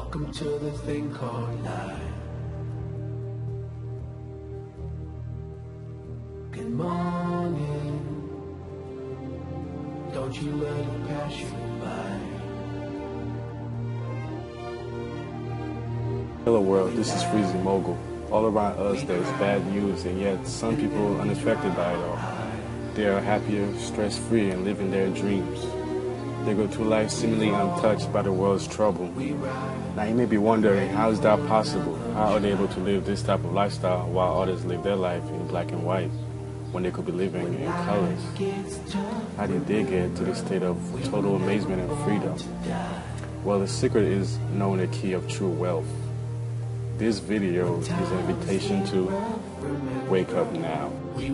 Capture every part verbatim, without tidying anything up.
Welcome to the thing called life. Good morning. Don't you let it pass you by. Hello world, this is Freezy Mogul. All around us there's bad news, and yet some people are unaffected by it all. They are happier, stress-free, and living their dreams. They go through life seemingly untouched by the world's trouble. Now you may be wondering, how is that possible? How are they able to live this type of lifestyle while others live their life in black and white, when they could be living in colors? How did they get to this state of total amazement and freedom? Well, the secret is knowing the key of true wealth. This video is an invitation to wake up now.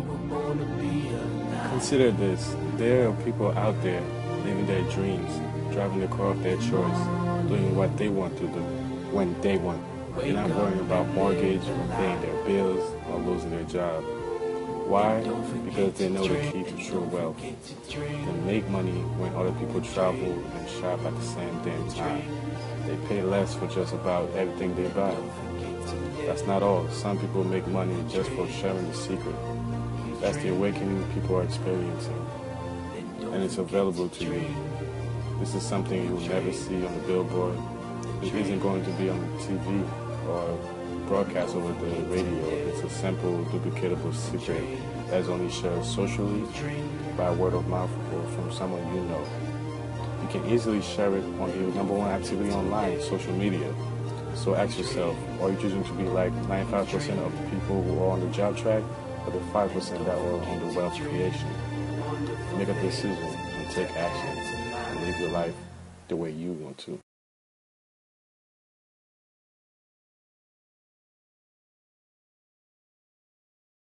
Consider this, there are people out there living their dreams, driving the car of their choice, doing what they want to do, when they want. They're not worrying about mortgage or paying their bills or losing their job. Why? Because they know the key to true wealth. They make money when other people travel and shop at the same damn time. They pay less for just about everything they buy. That's not all. Some people make money just for sharing the secret. That's the awakening people are experiencing, and it's available to you. This is something you'll never see on the billboard. It isn't going to be on the T V or broadcast over the radio. It's a simple, duplicatable secret that's only shared socially, by word of mouth, or from someone you know. You can easily share it on your number one activity online, social media. So ask yourself, are you choosing to be like ninety-five percent of the people who are on the job track, or the five percent that were on the wealth creation? Make a decision and take action and live your life the way you want to.